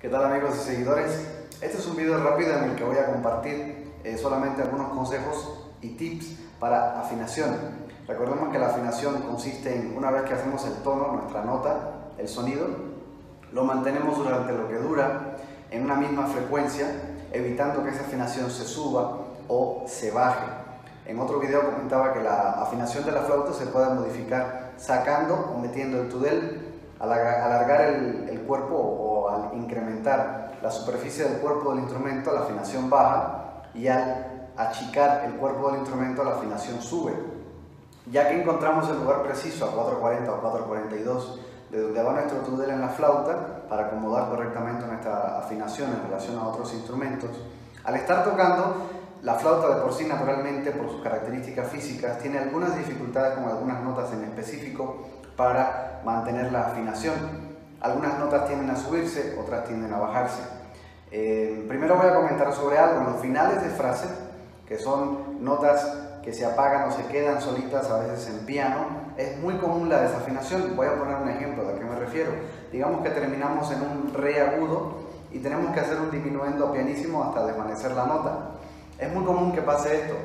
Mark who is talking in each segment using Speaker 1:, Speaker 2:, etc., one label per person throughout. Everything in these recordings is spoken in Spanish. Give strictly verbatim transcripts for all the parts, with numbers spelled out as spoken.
Speaker 1: ¿Qué tal amigos y seguidores? Este es un video rápido en el que voy a compartir eh, solamente algunos consejos y tips para afinación. Recordemos que la afinación consiste en, una vez que hacemos el tono, nuestra nota, el sonido, lo mantenemos durante lo que dura en una misma frecuencia, evitando que esa afinación se suba o se baje. En otro video comentaba que la afinación de la flauta se puede modificar sacando o metiendo el tudel. Al alargar el, el cuerpo o al incrementar la superficie del cuerpo del instrumento, la afinación baja, y al achicar el cuerpo del instrumento, la afinación sube. Ya que encontramos el lugar preciso a cuatro cuarenta o cuatro cuarenta y dos de donde va nuestro tudel en la flauta para acomodar correctamente nuestra afinación en relación a otros instrumentos, al estar tocando, la flauta de por sí naturalmente, por sus características físicas, tiene algunas dificultades con algunas notas en específico para mantener la afinación. Algunas notas tienden a subirse, otras tienden a bajarse. Eh, primero voy a comentar sobre algo. En los finales de frase, que son notas que se apagan o se quedan solitas a veces en piano, es muy común la desafinación. Voy a poner un ejemplo de a qué me refiero. Digamos que terminamos en un re agudo y tenemos que hacer un diminuendo pianísimo hasta desvanecer la nota. Es muy común que pase esto.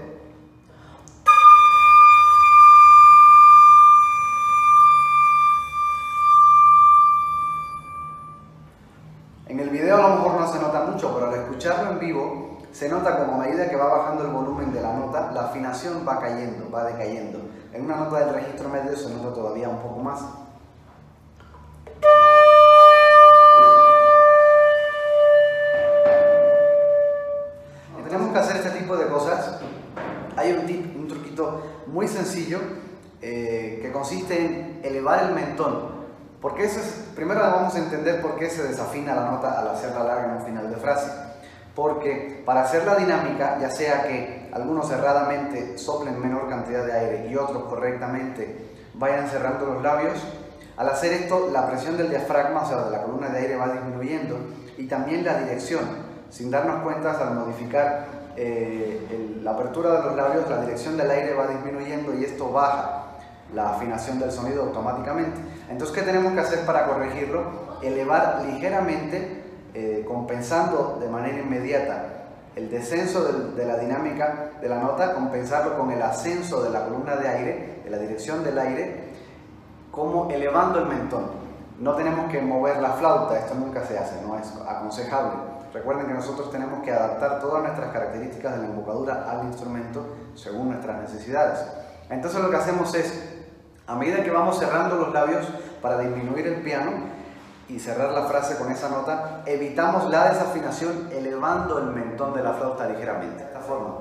Speaker 1: En el video a lo mejor no se nota mucho, pero al escucharlo en vivo se nota como a medida que va bajando el volumen de la nota, la afinación va cayendo, va decayendo. En una nota del registro medio se nota todavía un poco más. Y tenemos que hacer este tipo de cosas. Hay un tip, un truquito muy sencillo eh, que consiste en elevar el mentón. Porque eso es, primero vamos a entender por qué se desafina la nota al hacerla larga en un final de frase. Porque para hacer la dinámica, ya sea que algunos erradamente soplen menor cantidad de aire y otros correctamente vayan cerrando los labios, al hacer esto la presión del diafragma, o sea de la columna de aire, va disminuyendo y también la dirección. Sin darnos cuenta, al modificar eh, el, la apertura de los labios, la dirección del aire va disminuyendo y esto baja la afinación del sonido automáticamente. Entonces, ¿qué tenemos que hacer para corregirlo? Elevar ligeramente, eh, compensando de manera inmediata el descenso de, de la dinámica de la nota, compensarlo con el ascenso de la columna de aire, de la dirección del aire, como elevando el mentón. No tenemos que mover la flauta, esto nunca se hace, no es aconsejable. Recuerden que nosotros tenemos que adaptar todas nuestras características de la embocadura al instrumento según nuestras necesidades. Entonces lo que hacemos es, a medida que vamos cerrando los labios para disminuir el piano y cerrar la frase con esa nota, evitamos la desafinación elevando el mentón de la flauta ligeramente. De esta forma.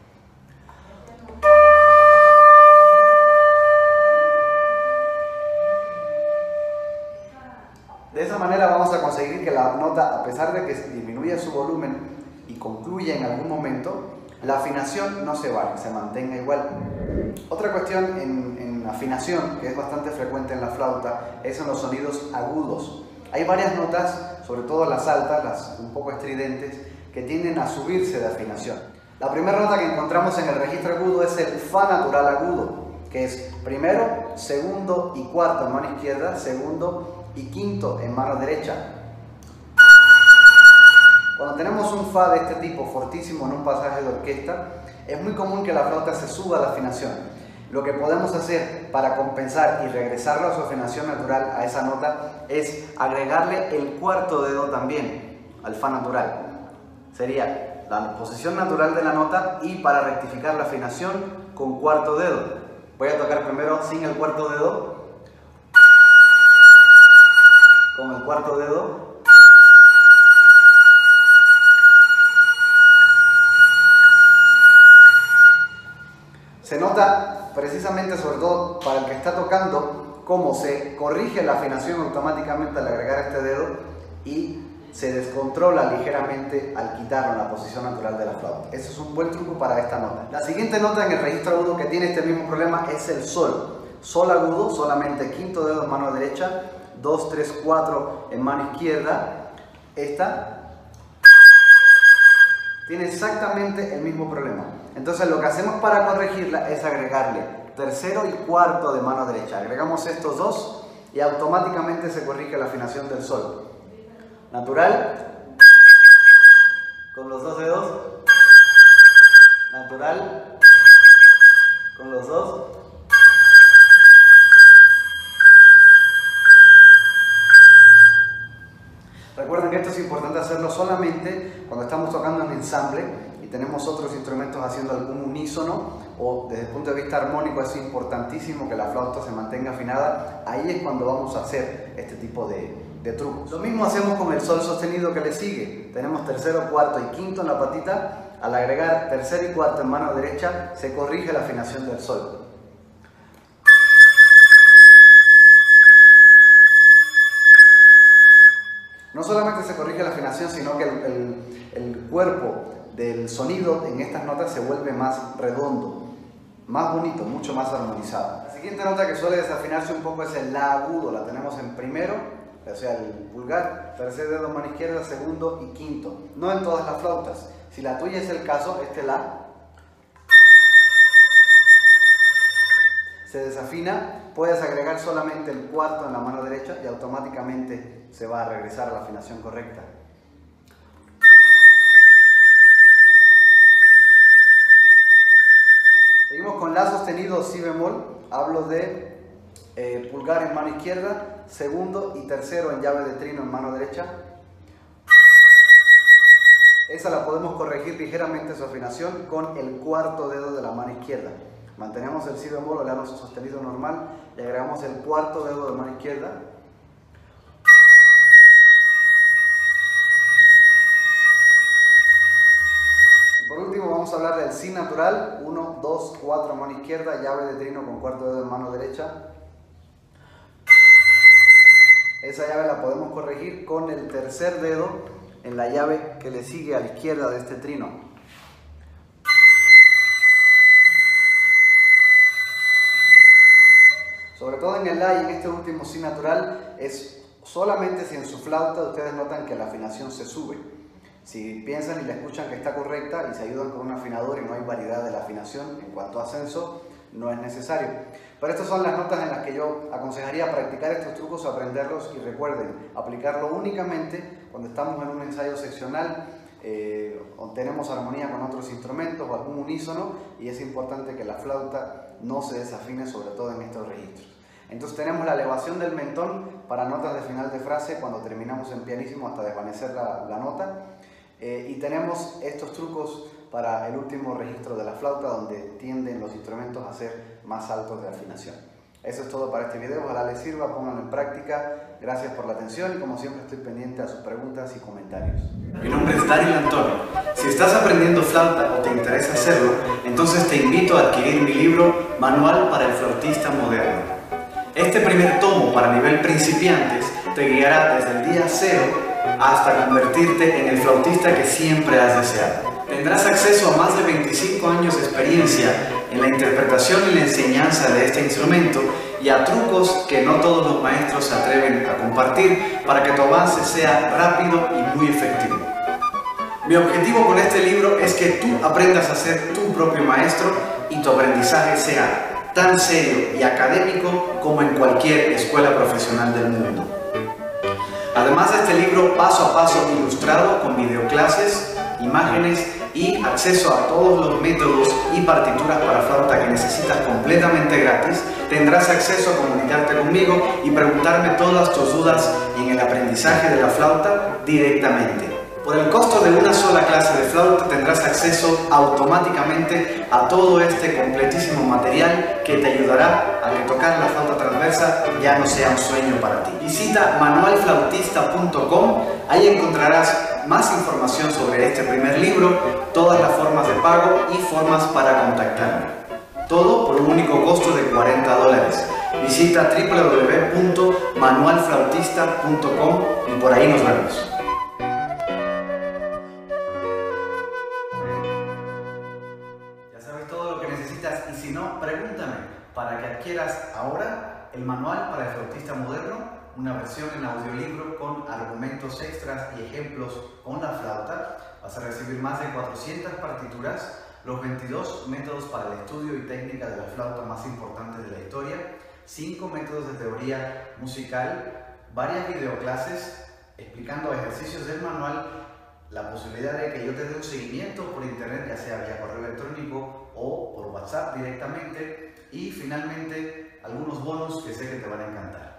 Speaker 1: De esa manera vamos a conseguir que la nota, a pesar de que disminuya su volumen y concluya en algún momento, la afinación no se vaya, se mantenga igual. Otra cuestión en, en afinación, que es bastante frecuente en la flauta, es en los sonidos agudos. Hay varias notas, sobre todo las altas, las un poco estridentes, que tienden a subirse de afinación. La primera nota que encontramos en el registro agudo es el fa natural agudo, que es primero, segundo y cuarto en mano izquierda, segundo y quinto en mano derecha. Cuando tenemos un fa de este tipo fortísimo en un pasaje de orquesta, es muy común que la flauta se suba de afinación. Lo que podemos hacer para compensar y regresarlo a su afinación natural a esa nota es agregarle el cuarto dedo también al fa natural. Sería la posición natural de la nota y para rectificar la afinación con cuarto dedo. Voy a tocar primero sin el cuarto dedo, con el cuarto dedo. Se nota precisamente, sobre todo para el que está tocando, cómo se corrige la afinación automáticamente al agregar este dedo y se descontrola ligeramente al quitarlo en la posición natural de la flauta. Eso es un buen truco para esta nota. La siguiente nota en el registro agudo que tiene este mismo problema es el sol. Sol agudo, solamente quinto dedo en mano derecha, dos, tres, cuatro en mano izquierda. Esta tiene exactamente el mismo problema. Entonces lo que hacemos para corregirla es agregarle tercero y cuarto de mano derecha. Agregamos estos dos y automáticamente se corrige la afinación del sol. Natural, con los dos dedos, natural, con los dos. Recuerden que esto es importante hacerlo solamente cuando estamos tocando en ensamble y tenemos otros instrumentos haciendo algún unísono, o desde el punto de vista armónico es importantísimo que la flauta se mantenga afinada. Ahí es cuando vamos a hacer este tipo de, de trucos. Lo mismo hacemos con el sol sostenido que le sigue. Tenemos tercero, cuarto y quinto en la patita. Al agregar tercero y cuarto en mano derecha se corrige la afinación del sol. No solamente se corrige la afinación, sino que el, el, el cuerpo del sonido en estas notas se vuelve más redondo, más bonito, mucho más armonizado. La siguiente nota que suele desafinarse un poco es el La agudo. La tenemos en primero, o sea, el pulgar, tercer dedo en mano izquierda, segundo y quinto. No en todas las flautas. Si la tuya es el caso, este La se desafina, puedes agregar solamente el cuarto en la mano derecha y automáticamente se va a regresar a la afinación correcta. Seguimos con La sostenido, Si bemol. Hablo de eh, pulgar en mano izquierda, segundo y tercero en llave de trino en mano derecha. Esa la podemos corregir ligeramente su afinación con el cuarto dedo de la mano izquierda. Mantenemos el Si bemol o La sostenido normal y agregamos el cuarto dedo de mano izquierda. Y por último vamos a hablar del Si natural, uno, dos, cuatro mano izquierda, llave de trino con cuarto dedo de mano derecha. Esa llave la podemos corregir con el tercer dedo en la llave que le sigue a la izquierda de este trino. Sobre todo en el La y en este último Si natural, es solamente si en su flauta ustedes notan que la afinación se sube. Si piensan y la escuchan que está correcta y se ayudan con un afinador y no hay variedad de la afinación en cuanto a ascenso, no es necesario. Pero estas son las notas en las que yo aconsejaría practicar estos trucos, aprenderlos, y recuerden, aplicarlo únicamente cuando estamos en un ensayo seccional eh, o tenemos armonía con otros instrumentos o algún unísono, y es importante que la flauta no se desafine, sobre todo en estos registros. Entonces tenemos la elevación del mentón para notas de final de frase cuando terminamos en pianísimo hasta desvanecer la, la nota, eh, y tenemos estos trucos para el último registro de la flauta, donde tienden los instrumentos a ser más altos de afinación. Eso es todo para este video, ojalá les sirva, pónganlo en práctica. Gracias por la atención y como siempre estoy pendiente a sus preguntas y comentarios.
Speaker 2: Mi nombre es Dario Antonio. Si estás aprendiendo flauta o te interesa hacerlo, entonces te invito a adquirir mi libro Manual para el flautista moderno. Este primer tomo para nivel principiantes te guiará desde el día cero hasta convertirte en el flautista que siempre has deseado. Tendrás acceso a más de veinticinco años de experiencia en la interpretación y la enseñanza de este instrumento y a trucos que no todos los maestros se atreven a compartir para que tu avance sea rápido y muy efectivo. Mi objetivo con este libro es que tú aprendas a ser tu propio maestro y tu aprendizaje sea tan serio y académico como en cualquier escuela profesional del mundo. Además de este libro paso a paso ilustrado con videoclases, imágenes y acceso a todos los métodos y partituras para flauta que necesitas completamente gratis, tendrás acceso a comunicarte conmigo y preguntarme todas tus dudas en el aprendizaje de la flauta directamente. Por el costo de una sola clase de flauta tendrás acceso automáticamente a todo este completísimo material que te ayudará a que tocar la flauta transversa ya no sea un sueño para ti. Visita manual flautista punto com, ahí encontrarás más información sobre este primer libro, todas las formas de pago y formas para contactarme. Todo por un único costo de cuarenta dólares. Visita w w w punto manual flautista punto com y por ahí nos vemos. Y si no, pregúntame para que adquieras ahora el manual para el flautista moderno, una versión en audiolibro con argumentos extras y ejemplos con la flauta. Vas a recibir más de cuatrocientas partituras, los veintidós métodos para el estudio y técnica de la flauta más importantes de la historia, cinco métodos de teoría musical, varias videoclases,
Speaker 1: explicando ejercicios del manual, la posibilidad de que yo te dé un seguimiento por internet, ya sea vía correo electrónico o por WhatsApp directamente, y finalmente algunos bonos que sé que te van a encantar.